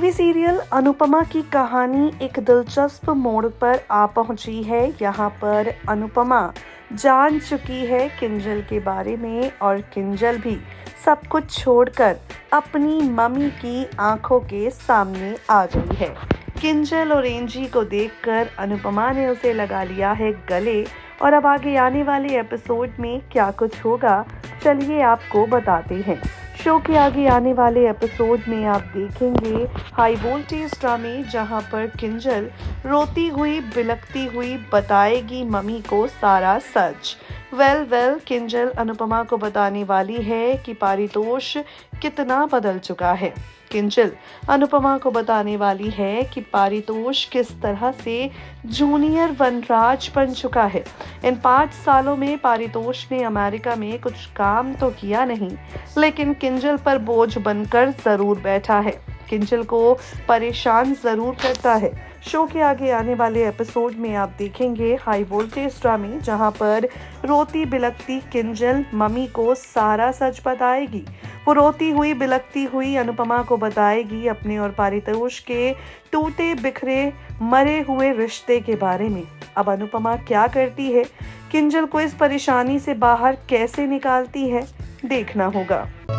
TV serial Anupama की कहानी एक दिलचस्प मोड़ पर आ पहुंची है। यहाँ पर अनुपमा जान चुकी है किंजल के बारे में और किंजल भी सब कुछ छोड़कर अपनी मम्मी की आंखों के सामने आ गई है। किंजल और एंजी को देखकर अनुपमा ने उसे लगा लिया है गले और अब आगे आने वाले एपिसोड में क्या कुछ होगा, चलिए आपको बताते हैं। शो के आगे आने वाले एपिसोड में आप देखेंगे हाई वोल्टेज ड्रामे, जहां पर किंजल रोती हुई बिलखती हुई बताएगी मम्मी को सारा सच। वेल किंजल अनुपमा को बताने वाली है कि पारितोष कितना बदल चुका है। किंजल अनुपमा को बताने वाली है कि पारितोष किस तरह से जूनियर वनराज बन चुका है। इन 5 सालों में पारितोष ने अमेरिका में कुछ काम तो किया नहीं, लेकिन किंजल पर बोझ बनकर जरूर बैठा है, किंजल को परेशान जरूर करता है। शो के आगे आने वाले एपिसोड में आप देखेंगे हाई वोल्टेज ड्रामे, जहां पर रोती बिलखती किंजल मम्मी को सारा सच बताएगी। वो रोती हुई बिलखती हुई अनुपमा को बताएगी अपने और पारितोष के टूटे बिखरे मरे हुए रिश्ते के बारे में। अब अनुपमा क्या करती है, किंजल को इस परेशानी से बाहर कैसे निकालती है, देखना होगा।